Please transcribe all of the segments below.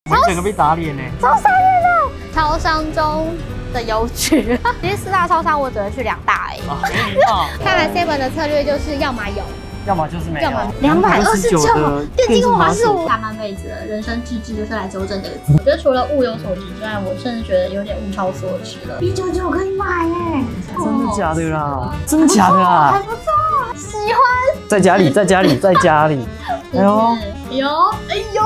整个被打脸呢。 超商业的，超商中的邮局。其实4大超商我只会去2大而已。 没礼貌。 看来 Seven 的策略就是要么有。 要么就是没有。 229电竞滑鼠，大半辈子了，人生志志就是来纠正这个字。我觉得除了物有所值之外，我甚至觉得有点物超所值了。199可以买耶！ 真的假的啦？真的假的啦？ 还不错，喜欢。 在家里，在家里，在家里。哎呦， 哎呦！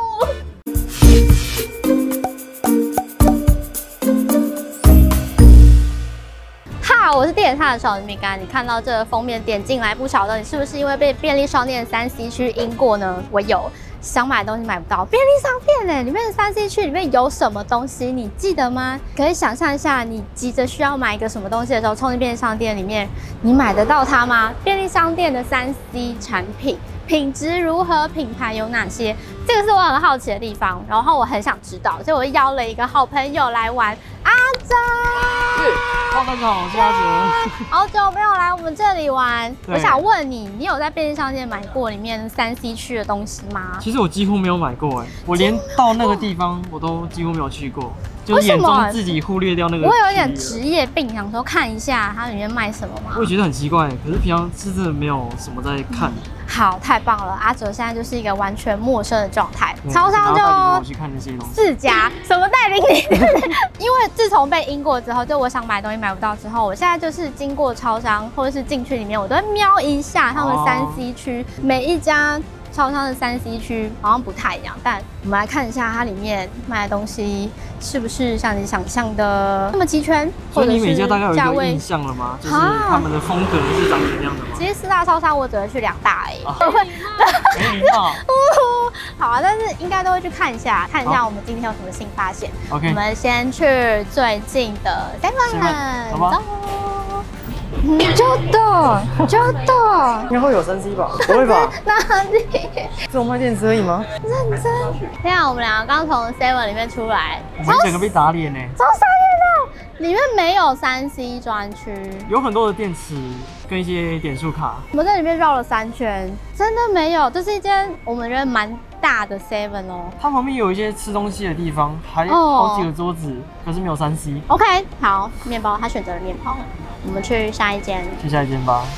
我是电塔的少女米干，你看到这个封面点进来，不晓得你是不是因为被便利商店3C 区阴过呢？我有，想买的东西买不到，便利商店里面的3C 区里面有什么东西？你记得吗？可以想象一下，你急着需要买一个什么东西的时候，冲进便利商店里面，你买得到它吗？便利商店的3C 产品品质如何？品牌有哪些？这个是我很好奇的地方，然后我很想知道，所以我邀了一个好朋友来玩，阿哲。 大家好，我是阿哲。 好久没有来我们这里玩，我想问你，你有在便利商店买过里面3C 区的东西吗？ 其实我几乎没有买过，我连到那个地方我都几乎没有去过，就是眼中自己忽略掉那个。 我有一点职业病，想说看一下它里面卖什么嘛。 我也觉得很奇怪，可是平常是真的没有什么在看。 好，太棒了！阿哲现在就是一个完全陌生的状态，超商就去看那些东西 4家，什么带领你？因为自从被阴过之后，就我想买东西买不到之后，我现在就是经过超商或者是进去里面，我都会瞄一下他们3C 区，每一家超商的3C 区好像不太一样，但我们来看一下它里面卖的东西是不是像你想象的那么齐全， 所以你每家大概有一个印象了吗？就是他们的风格是长什么样的吗？ 其实4大超商我只会去2大而已。 没礼貌。 好啊，但是应该都会去看一下我们今天有什么新发现。 OK， 我们先去最近的 Seven， 好吧。 ちょっと， 应该会有3C 吧？不会吧？ 哪里？ 这种卖电池而已吗？ 认真。现在我们两个刚从 Seven 里面出来， 我们整个被打脸呢。 超商业的，里面没有3C 专区， 有很多的电池跟一些点数卡。 我们在里面绕了3圈，真的没有。这是一间我们觉得蛮大的 Seven 哦。 它旁边有一些吃东西的地方，还有好几个桌子，可是没有3C。 OK， 好，面包，他选择了面包。我们去下一间， 去下一间吧。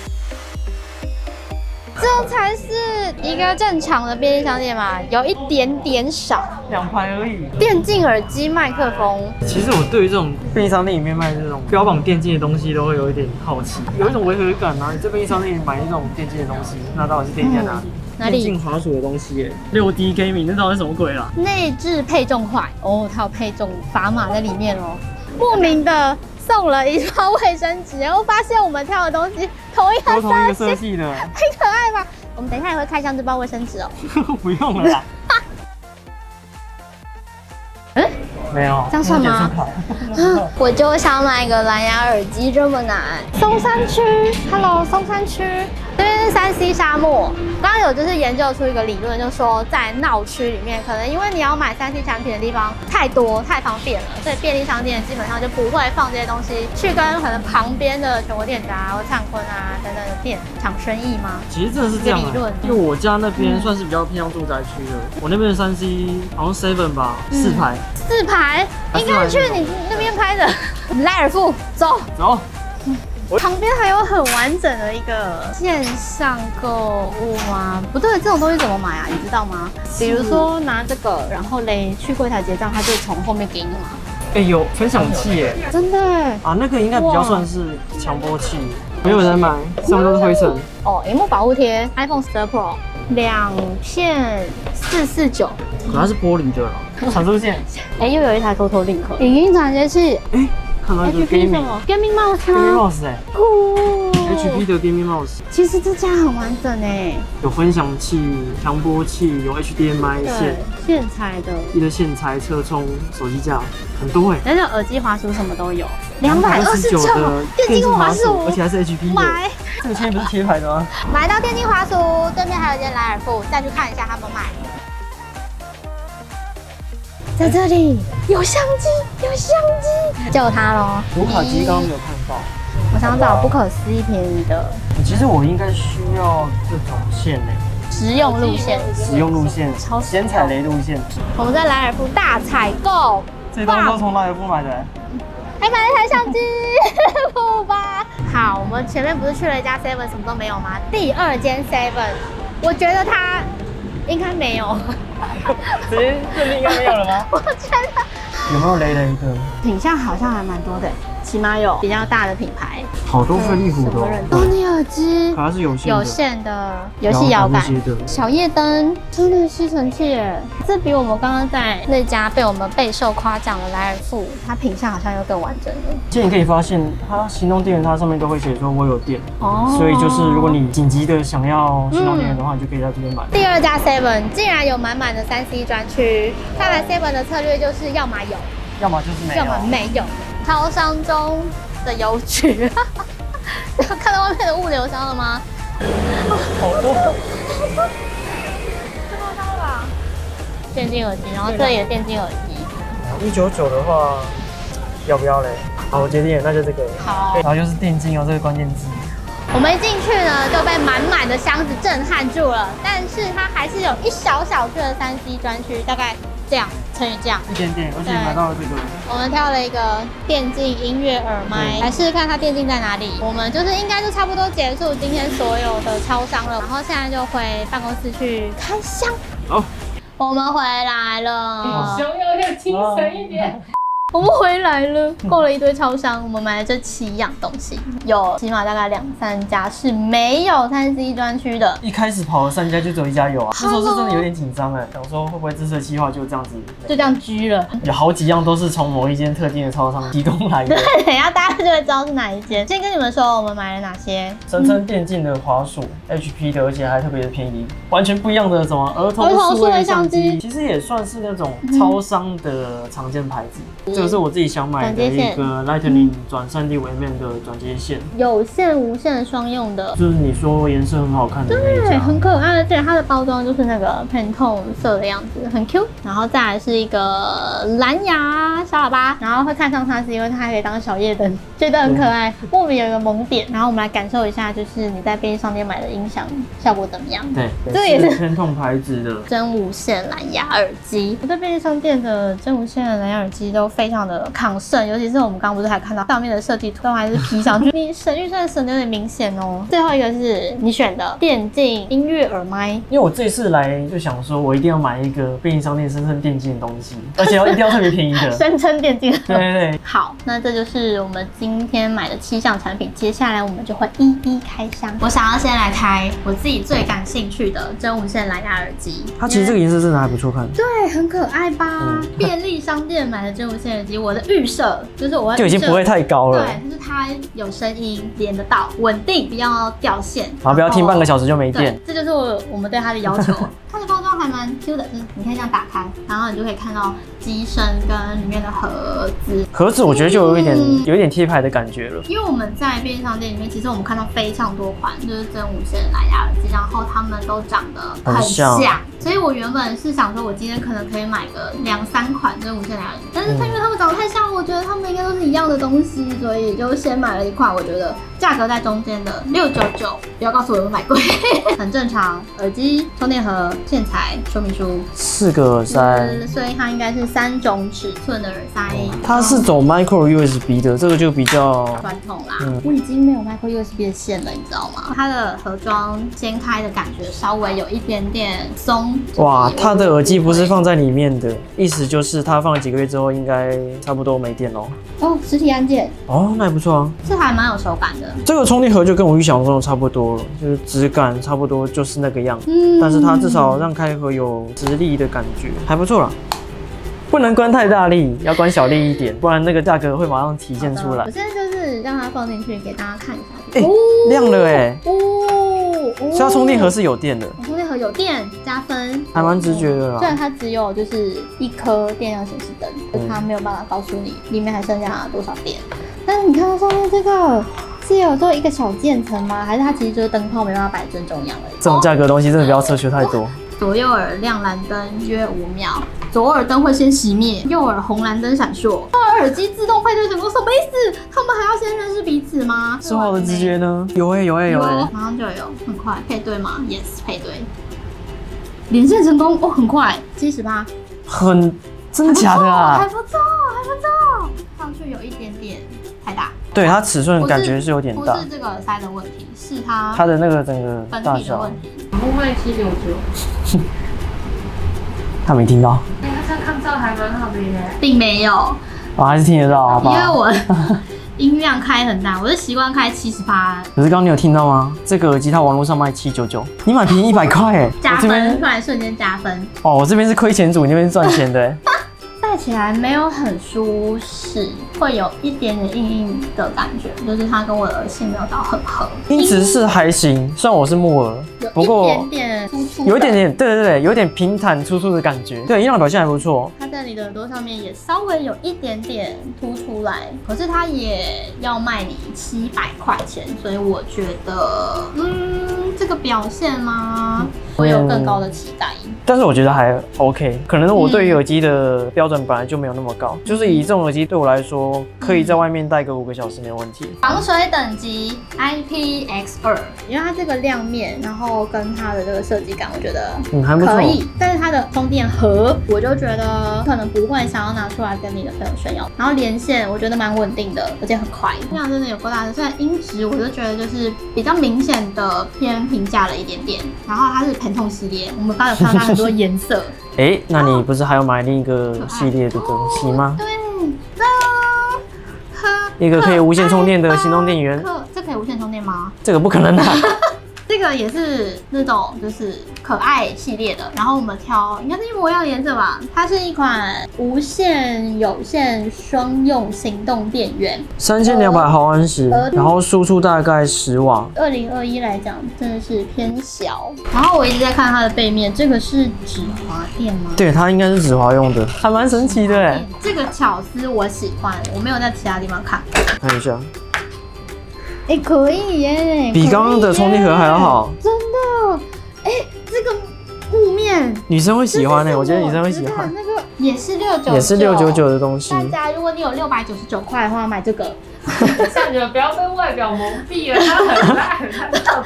这才是一个正常的便利商店嘛，有一点点少 ，2排而已。 电竞耳机、麦克风。 其实我对于这种便利商店里面卖这种标榜电竞的东西，都会有一点好奇，有一种违和感啊！你在便利商店买这种电竞的东西，那到底是电竞在哪里？ 哪里？ 电竞滑鼠的东西耶，6D Gaming， 那到底是什么鬼啦？ 内置配重块哦，它有配重砝码在里面哦，莫名的。送了一包卫生纸，然后发现我们挑的东西同一个色系的， 太可爱吧！我们等一下也会开箱这包卫生纸哦。 不用了啦。没有， 这样算吗？我就想买个蓝牙耳机，这么难。松山区 ，Hello， 松山区，这边是3C 沙漠。刚刚有就是研究出一个理论，就是说在闹区里面，可能因为你要买3C 产品的地方太多、太方便了，所以便利商店基本上就不会放这些东西去跟可能旁边的全国电子啊、或灿坤啊等等的店抢生意吗？ 其实真的是这样、理论，因为我家那边算是比较偏向住宅区的，我那边的3C 好像 7 吧，4排。4排，应该去你那边拍的。莱尔富，走。旁边还有很完整的一个线上购物吗？不对，这种东西怎么买啊？你知道吗？比如说拿这个，然后嘞去柜台结账，他就从后面给你嘛。 有分享器耶，真的啊，那个应该比较算是强迫器，没有人买，上面都是灰尘。 萤幕保护贴 ，iPhone 12 Pro 2片449， 可它是玻璃的了，传输线。 又有一台Total Link 影音传接器。 看到一个 Gaming Mouse 吗？ 酷 ，HP 的 Gaming Mouse。 其实这家很完整有分享器、强波器，有 HDMI 线， 线材的， 一个线材、车充、手机架，很多那个耳机、滑鼠什么都有。229的电竞滑鼠， 而且还是 HP 的。买，这个前面不是贴牌的吗？ 买到电竞滑鼠，对面还有一间莱尔富，再去看一下他们卖。在这里有相机，就它咯。 读卡机刚刚没有看到， 我想找不可思议便宜的。 其实我应该需要这种线实用路线， 实用路线，先踩雷路线。 我们在莱尔富大采购， 这东西都从莱尔富买的。 还买了一台相机，不吧？好，我们前面不是去了一家 Seven 什么都没有吗？第二间 Seven， 我觉得它应该没有。 直接确定应该没有了吗？ 我觉得有没有雷的一个？ 品相好像还蛮多的，起码有比较大的品牌。 好多飞利浦的多尼耳机， 它是有线的游戏摇杆，小夜灯，真的吸尘器耶！这比我们刚刚在那家被我们备受夸奖的莱尔富，它品相好像又更完整了。 其实你可以发现，它行动电源它上面都会写说我有电哦，所以就是如果你紧急的想要行动电源的话，你就可以在这边买。 第二家 Seven 竟然有满满的3C 专区，看来 Seven 的策略就是要么有， 要么就是没有， 要么没有。超商中的邮局，看到外面的物流箱了吗？ 好多， 最后看到吧？电竞耳机，然后这也电竞耳机。 199的话，要不要嘞？好，我决定，那就这个。 好。 然后就是电竞哦，这个关键字。 我们一进去呢，就被满满的箱子震撼住了，但是它还是有一小小区的3C 专区，大概这样乘以这样， 一点点，而且买到了这个。 我们挑了一个电竞音乐耳麦，来试试看它电竞在哪里。我们就是应该就差不多结束今天所有的超商了，然后现在就回办公室去开箱。好，我们回来了。 开箱要轻声一点。 我们回来了，逛了一堆超商，我们买了这7样东西，有起码大概2、3家是没有3C 专区的。 一开始跑了3家，就只有1家有啊，那时候是真的有点紧张哎，想说会不会这次的计划就这样子， 就这样居了。 有好几样都是从某一间特定的超商提供来的。 对，等一下大家就会知道是哪一间。先跟你们说我们买了哪些， 声称电竞的滑鼠 HP 的，而且还特别的便宜，完全不一样的什么儿童数位相机，其实也算是那种超商的常见牌子。这个是我自己想买的一个 Lightning 转3D 微面的转接线， 有线无线双用的， 就是你说颜色很好看的那一家， 对，很可爱，而且它的包装就是那个 Pantone 色的样子，很 Q。然后再来是一个蓝牙小喇叭，然后会看上它是因为它还可以当小夜灯，觉得很可爱。莫名有一个萌点，然后我们来感受一下，就是你在便利商店买的音响效果怎么样？ 对， 这个也是 Pantone 牌子的真无线蓝牙耳机。我在便利商店的真无线蓝牙耳机都非常的抗胜，尤其是我们刚刚不是还看到上面的设计图都还是 P 上去，你省预算省的有点明显哦。最后一个是你选的电竞音乐耳麦， 因为我这次来就想说，我一定要买一个便利商店声称电竞的东西，而且一定要特别便宜的， 声称电竞。 对对对。 好，那这就是我们今天买的7项产品，接下来我们就会一一开箱。我想要先来开我自己最感兴趣的真无线蓝牙耳机， 它其实这个颜色真的还不错看， 对，很可爱吧？便利商店买的真无线耳机，我的预设就是我就已经不会太高了， 对，就是它有声音，连得到，稳定，不要掉线， 然后不要听半个小时就没电， 这就是我们对它的要求。它的包装还蛮 Q 的，就是你可以这样打开，然后你就可以看到机身跟里面的盒子。盒子我觉得就有一点贴牌的感觉了。 因为我们在便利商店里面，其实我们看到非常多款就是真无线蓝牙耳机，然后它们都长得很像，所以我原本是想说，我今天可能可以买个2、3款真无线蓝牙耳机，但是因为它们长得太像，我觉得它们应该都是一样的东西，所以就先买了一款，我觉得价格在中间的699，不要告诉我有买贵，很正常。耳机、充电盒、线材、说明书，4个耳塞，所以它应该是3种尺寸的耳塞。 它是走 Micro USB 的，这个就比较传统啦。我已经没有 Micro USB 的线了，你知道吗？它的盒装掀开的感觉稍微有一点点松。 哇，它的耳机不是放在里面的，意思就是它放了几个月之后，应该差不多没电咯。 哦，实体按键。哦， 那也不错啊。 这还蛮有手感的。 这个充电盒就跟我预想中的差不多了，就是质感差不多就是那个样。但是它至少让开盒有直立的感觉，还不错啦。不能关太大力，要关小力一点，不然那个价格会马上体现出来。 我现在就是让它放进去给大家看一下。 亮了哎！所以它充电盒是有电的。 充电盒有电加分， 还蛮直觉的啦。 虽然它只有就是1颗电量显示灯，它没有办法告诉你里面还剩下多少电。但是你看到上面这个。是有做一个小渐层吗？还是它其实就是灯泡没办法摆正中央而已？ 这种价格的东西真的不要奢求太多。 左右耳亮蓝灯约5秒，左耳灯会先熄灭，右耳红蓝灯闪烁。耳机自动配对成功，什么意思？他们还要先认识彼此吗？ 说好的直觉呢？有欸， 马上就有，很快配对吗 ？Yes， 配对。 连线成功哦，很快，78， 真的假的啊？ 还不错，还不错，上去有一点点太大。 对，它尺寸感觉是有点大， 不是这个塞的问题，是它的那个整个大小问题。 然后卖799， 他没听到。 那这抗噪还蛮好的耶， 并没有， 我还是听得到，好不好？ 因为我音量开很大，我是习惯开78。 可是刚刚你有听到吗？这个耳机它网络上卖799，你买便宜100块哎， 加分，突然瞬间加分。 哦，我这边是亏钱组，你那边是赚钱的。 戴起来没有很舒适，会有一点点硬硬的感觉，就是它跟我的耳性没有到很合。 音质是还行，虽然我是木耳，不过有一点点粗粗， 有一点点，对，有点平坦粗粗的感觉。对，音量表现还不错。 它在你的耳朵上面也稍微有一点点凸出来，可是它也要卖你700块钱，所以我觉得，这个表现吗？我有更高的期待。 但是我觉得还 OK， 可能我对于耳机的标准本来就没有那么高，就是以这种耳机对我来说，可以在外面戴个5个小时没问题。 防水等级 IPX2，因为它这个亮面，然后跟它的这个设计感，我觉得还不错。 可以，但是它的充电盒，我就觉得可能不会想要拿出来跟你的朋友炫耀。然后连线，我觉得蛮稳定的，而且很快，量真的有够大的。虽然音质，我就觉得就是比较明显的偏平价了一点点。然后它是Pantone系列，我们刚有看到它很多颜色。 那你不是还有买另一个系列的东西吗？ 对， 一个可以无线充电的行动电源。 这可以无线充电吗？ 这个不可能的。 这个也是那种就是可爱系列的，然后我们挑应该是一模一样的颜色吧。它是一款无线有线双用行动电源，3200 毫安时，然后输出大概10瓦。 2021来讲真的是偏小。然后我一直在看它的背面，这个是指滑垫吗？ 对，它应该是指滑用的，还蛮神奇的哎。 这个巧思我喜欢，我没有在其他地方看过。 看一下。 可以耶， 比刚刚的充电盒还要好， 真的。这个雾面女生会喜欢我觉得女生会喜欢。 那个也是699， 也是699的东西。 大家如果你有699块的话，买这个。 像你们不要被外表蒙蔽了，它很烂，它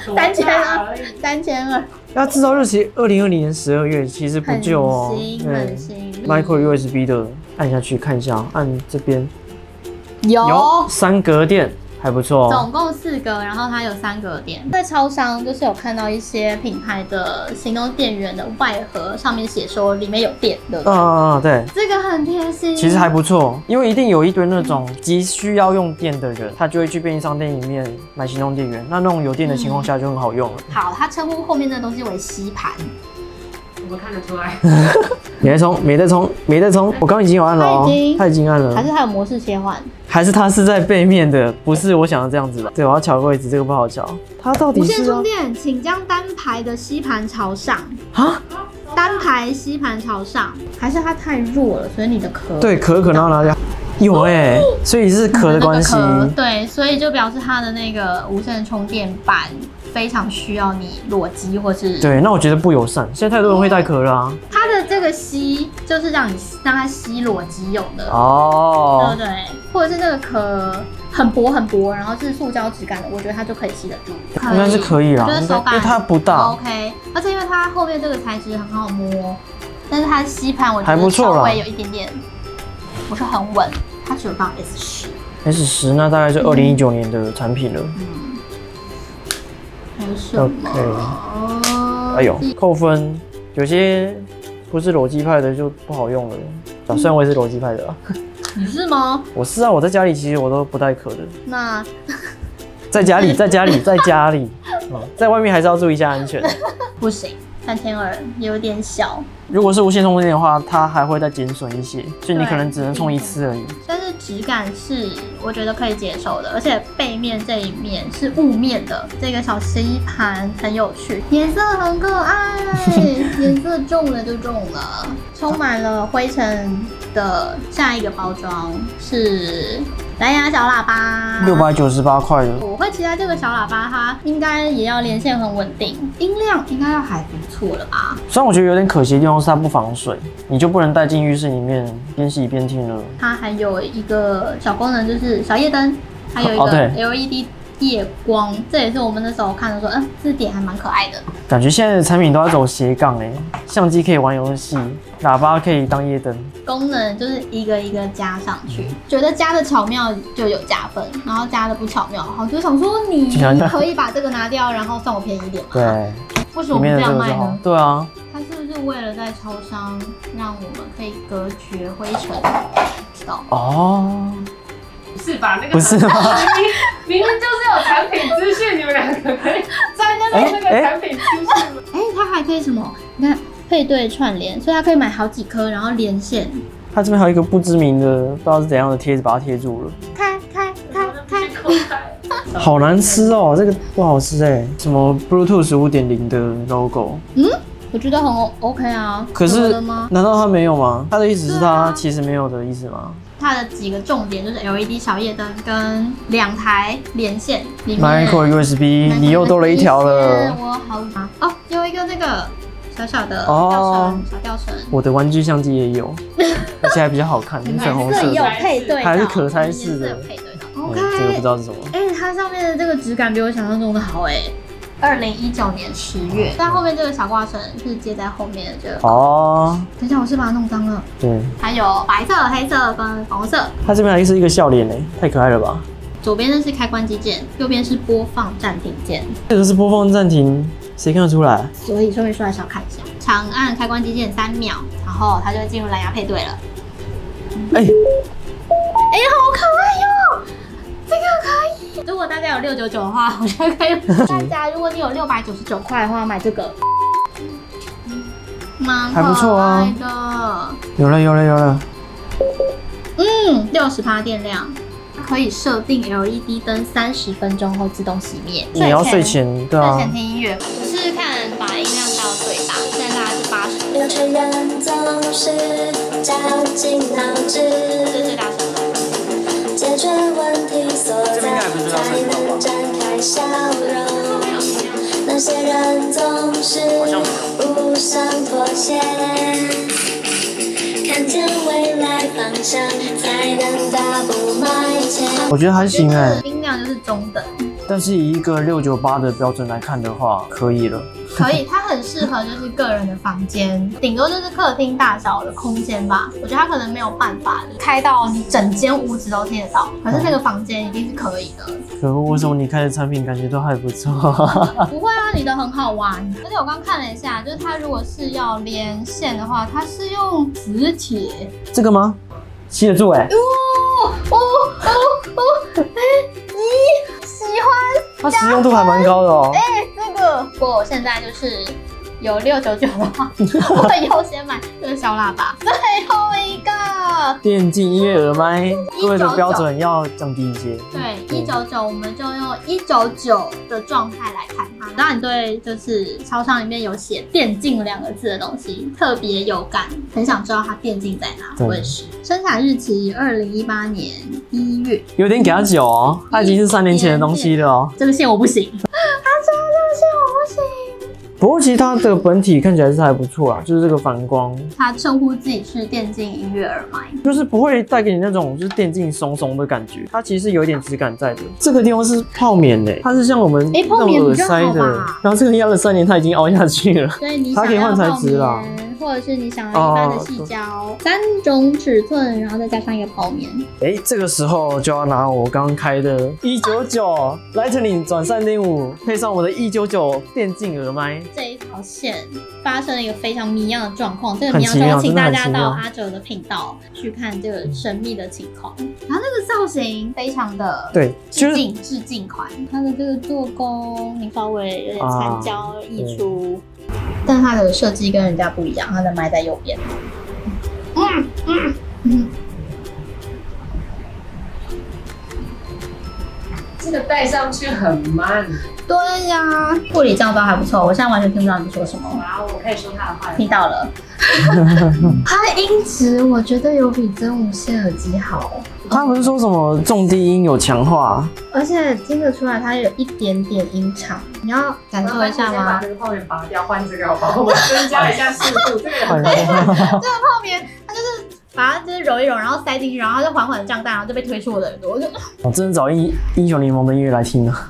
3200。 要制造日期2020年12月，其实不旧哦。 很新。 Micro USB 的，按下去看一下，按这边有 3格电。还不错， 总共4格，然后它有3格电。在超商就是有看到一些品牌的行动电源的外盒上面写说里面有电的。 对， 这个很贴心。 其实还不错，因为一定有一堆那种急需要用电的人，他就会去便利商店里面买行动电源。那种有电的情况下就很好用了。 好，它称呼后面的东西为吸盘。 我看得出来。 没在充，我刚刚已经有按了哦，它已经按了。 还是它有模式切换？ 还是它是在背面的，不是我想的这样子吧？对，我要调个位置，这个不好调。它到底是？无线充电，请将单排的吸盘朝上。单排吸盘朝上，还是它太弱了，所以你的壳？对， 壳可能要拿掉。有所以是壳的关系。 对，所以就表示它的那个无线充电板非常需要你裸机或是。对， 那我觉得不友善。现在太多人会带壳了啊。 它的这个吸就是让它吸裸机用的对不对？或者是这个壳很薄，然后是塑胶质感的，我觉得它就可以吸得住。 应该是可以啦， 我觉得手感因为它不大。 OK， 而且因为它后面这个材质很好摸，但是它的吸盘我觉得稍微有一点点不是很稳，它只有到 S10。 那大概是2019年的产品了。 还有什么？ 哎呦，扣分，有些不是裸机派的就不好用了。虽然我也是裸机派的啊。 你是吗？ 我是啊，我在家里其实我都不带壳的。 那在家里，在外面还是要注意一下安全。 不行，3200有点小。 如果是无线充电的话，它还会再减损一些，所以你可能只能充1次而已。 但是质感是我觉得可以接受的，而且背面这一面是雾面的，这个小吸盘很有趣，颜色很可爱，颜色重了就重了，充满了灰尘的下一个包装是蓝牙小喇叭 ，698块的。 我会期待这个小喇叭，它应该也要连线很稳定，音量应该要还不错了吧？ 虽然我觉得有点可惜的地方是它不防水，你就不能带进浴室里面边洗边听了。 它还有一个小功能就是小夜灯，还有一个 LED 夜光，这也是我们那时候看的说，这点还蛮可爱的。 感觉现在的产品都要走斜杠相机可以玩游戏，喇叭可以当夜灯， 功能就是一个一个加上去，觉得加的巧妙就有加分，然后加的不巧妙，好就想说你可以把这个拿掉，然后算我便宜一点嘛。 对， 为什么不这样卖呢？ 对啊， 它是不是为了在超商让我们可以隔绝灰尘？知道哦。 不是吧？那个不是吗？ 明明就是有产品资讯，你们两个可以在那边那个产品资讯吗？ 它还可以什么？你看配对串联，所以它可以买好几颗，然后连线。 它这边还有一个不知名的，不知道是怎样的贴纸把它贴住了。 开， 好难吃哦，这个不好吃什么 Bluetooth 5.0的 logo。 我觉得很 OK 啊。 可是难道它没有吗？它的意思是它其实没有的意思吗？ 它的几个重点就是 LED 小夜灯跟2台连线里面 Micro USB， 你又多了一条了。 我好哦，有一个那个小小的吊绳，小吊绳。我的玩具相机也有，而且还比较好看，粉红色， 有配对， 还是可拆式的。 OK， 这个不知道是什么。 它上面的这个质感比我想象中的好2019年10月，但后面这个小挂绳是接在后面的这个。等一下，我是把它弄脏了。对。还有白色、黑色跟粉红色。它这边还是一个笑脸太可爱了吧？ 左边呢是开关机键，右边是播放暂停键。 这个是播放暂停，谁看得出来？ 所以说明书来小看一下，长按开关机键3秒，然后它就会进入蓝牙配对了。好可爱哟！这个可以。如果大家有699的话，我觉得可以。大家如果你有699块的话，买这个，蛮可爱的。 有了。 60%电量，可以设定 LED 灯30分钟后自动熄灭。 你要睡前对啊。 睡前听音乐，我试试看把音量调到最大，现在大概是80。 有钱人总是绞尽脑汁， 这是最大声的。 解决问题所在，才能展开笑容。那些人总是不想妥协，看见未来方向，才能大步迈前。 我觉得还行音量就是中等， 但是以一个698的标准来看的话，可以了。 可以，它很适合就是个人的房间，顶多就是客厅大小的空间吧。我觉得它可能没有办法开到你整间屋子都听得到，可是那个房间一定是可以的。 可恶，为什么你开的产品感觉都还不错？ 不会啊，你的很好玩。而且我刚看了一下，就是它如果是要连线的话，它是用磁铁。 这个吗？吸得住喜欢。 它实用度还蛮高的哦。 这个不过我现在就是有699的话，我会优先买这个小喇叭。最后一个电竞音乐耳麦，各位的标准要降低一些。 对，199我们就用199的状态来看它。当然你对就是超商里面有写电竞2个字的东西特别有感，很想知道它电竞在哪。我也是。生产日期2018年1月， 有点给它久哦，它已经是3年前的东西了哦。 这个线我不行，它说这个线我不行。 不过其实它的本体看起来是还不错啊，就是这个反光。 它称呼自己是电竞音乐耳麦， 就是不会带给你那种就是电竞松松的感觉，它其实是有一点质感在的。这个地方是泡棉它是像我们那种耳塞的，然后这个压了3年，它已经凹下去了。 所以你它可以换材质啦， 或者是你想要一般的细胶，3种尺寸，然后再加上一个泡棉。 这个时候就要拿我刚开的199 Lightning 转3.5，配上我的199电竞耳麦。 这一条线发生了一个非常迷样的状况，这个迷样状况，请大家到阿哲的频道去看这个神秘的情况。然后那个造型非常的致敬款，它的这个做工你稍微有点残胶溢出，但它的设计跟人家不一样，它的麦在右边。 这个戴上去很慢。 对呀，物理降噪还不错，我现在完全听不到你说什么。 哇，我可以说他的话。 听到了。它的音质我觉得有比真无线耳机好。 他不是说什么重低音有强化， 而且听得出来它有一点点音场，你要感受一下吗？ 把这个泡棉拔掉，换这个好不好？我们增加一下速度。这个泡棉它就是把它就是揉一揉，然后塞进去，然后它就缓缓的胀大，然后就被推出我的耳朵。我就我真的找英雄联盟的音乐来听了。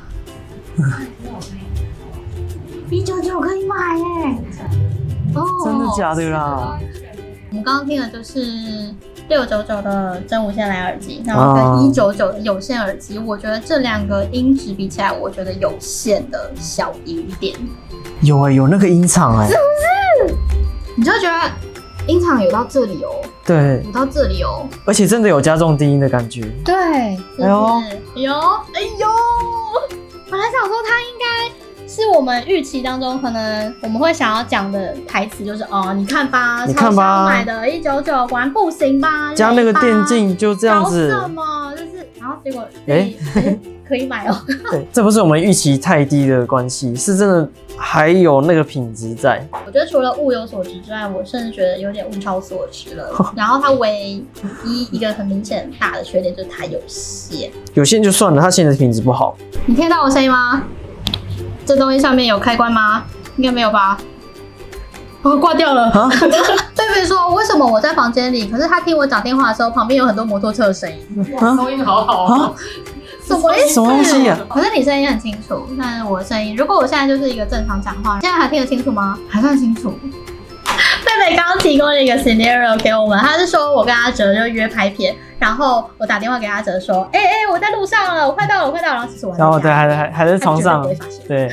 199可以买耶！哦， 真的假的啦？ 我们刚刚听的就是699的真无线蓝牙耳机，然后跟199的有线耳机，我觉得这2个音质比起来，我觉得有线的小一点。 有那个音场哎， 是不是？你就会觉得音场有到这里哦， 对， 有到这里哦， 而且真的有加重低音的感觉。 对，哎呦，哎呦，本来想说它应该。是我们预期当中，可能我们会想要讲的台词就是哦，你看吧，超商买的199，果然不行吧？ 加那个电竞就这样子， 搞什么？就是，然后结果可以买哦。 对，这不是我们预期太低的关系，是真的还有那个品质在。 我觉得除了物有所值之外，我甚至觉得有点物超所值了。然后它唯一一个很明显大的缺点就是它有线， 有线就算了，它线的品质不好。 你听到我声音吗？这东西上面有开关吗？应该没有吧？哦，挂掉了。贝贝说，为什么我在房间里，可是他听我讲电话的时候，旁边有很多摩托车的声音？ 哇，收音好好啊！ 什么意思？ 什么东西啊？ 可是你声音很清楚，但是我的声音，如果我现在就是一个正常讲话，现在还听得清楚吗？还算清楚。贝贝刚刚提供了一个 scenario 给我们，他是说我跟阿哲就约拍片，然后我打电话给阿哲说，我在路上了，我快到了，然后其实我然后对，还在床上，对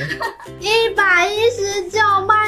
，119买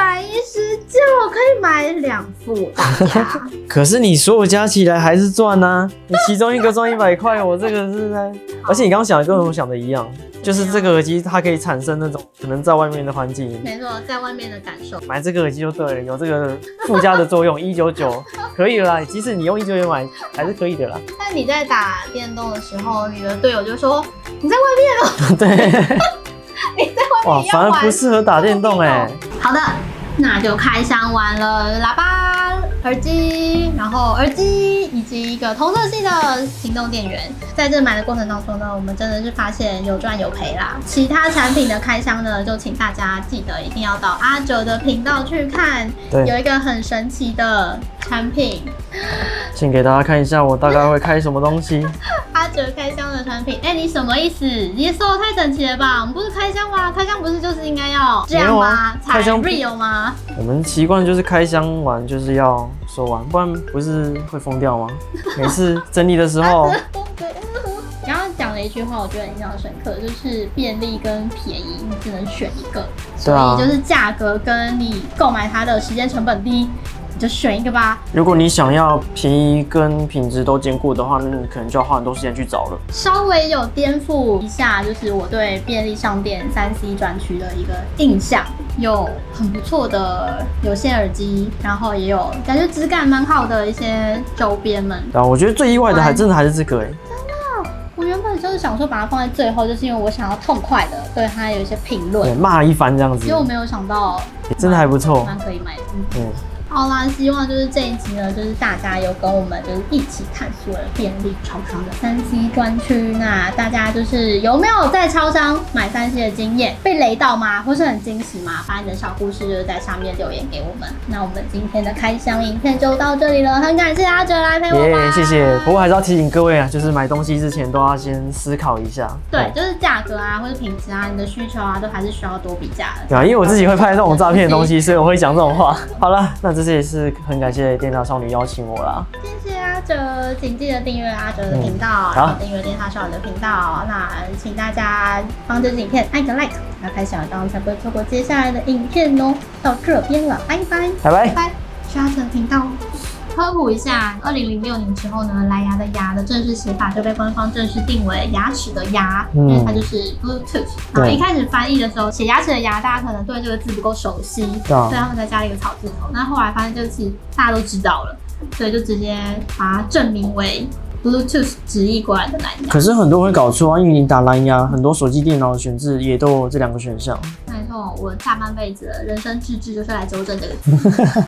119可以买2副，大家。 可是你所有加起来还是赚啊，你其中一个赚100块，我这个是在，而且你刚刚想的跟我想的一样。就是这个耳机，它可以产生那种可能在外面的环境， 没错，在外面的感受。 买这个耳机就对了，有这个附加的作用199可以了啦。即使你用199买，还是可以的啦。 但你在打电动的时候，你的队友就说你在外面哦。 对， 你在外面哇，反而不适合打电动哎。 好的，那就开箱完了喇叭、耳机，然后耳机以及一个同色系的行动电源。在这买的过程当中呢，我们真的是发现有赚有赔啦。其他产品的开箱呢，就请大家记得一定要到阿哲的频道去看，有一个很神奇的产品。 请给大家看一下我大概会开什么东西。 阿哲开箱的产品，你什么意思？你收的太整齐了吧？我们不是开箱吗？开箱不是就是应该要这样吗？才 real 吗？ 我们习惯就是开箱完就是要收完，不然不是会疯掉吗？每次整理的时候。 然后讲了一句话，我觉得印象深刻，就是便利跟便宜，你只能选一个，所以就是价格跟你购买它的时间成本低，你就选一个吧。 如果你想要便宜跟品质都兼顾的话，那你可能就要花很多时间去找了。 稍微有颠覆一下，就是我对便利商店3C 专区的一个印象，有很不错的有线耳机，然后也有感觉质感蛮好的一些周边们。 对啊，我觉得最意外的还真的还是这个我原本就是想说把它放在最后，就是因为我想要痛快的对它有一些评论， 对，骂一番这样子。 结果我没有想到， 真的还不错， 蛮可以买的。好啦，希望就是这一集呢，就是大家有跟我们就是一起探索了便利超商的3C 专区。那大家就是有没有在超商买3C 的经验？被雷到吗？或是很惊喜吗？把你的小故事就是在上面留言给我们。那我们今天的开箱影片就到这里了，很感谢阿哲来陪我玩。 谢谢。不过还是要提醒各位啊，就是买东西之前都要先思考一下。 对，就是价格啊，或者品质啊，你的需求啊，都还是需要多比价的。 对啊，因为我自己会拍这种诈骗的东西，所以我会讲这种话。好了，那这也是很感谢电塔少女邀请我啦。 谢谢阿哲，请记得订阅阿哲的频道，然后订阅电塔少女的频道。那请大家帮这支影片按个 like， 要开小铃铛才不会错过接下来的影片哦。到这边了，拜拜， 拜拜， 拜。去阿哲的频道。科普一下，2006年之后呢，蓝牙的牙的正式写法就被官方正式定为牙齿的牙，因为它就是 Bluetooth。然后一开始翻译的时候写牙齿的牙，大家可能对这个字不够熟悉，所以他们才加了一个草字头。那后来发现这个字大家都知道了，所以就直接把它正名为 Bluetooth 直译过来的蓝牙。 可是很多人会搞错啊，因为你打蓝牙，很多手机、电脑的选字也都有这2个选项。 没错，我下半辈子的人生志志就是来纠正这个字。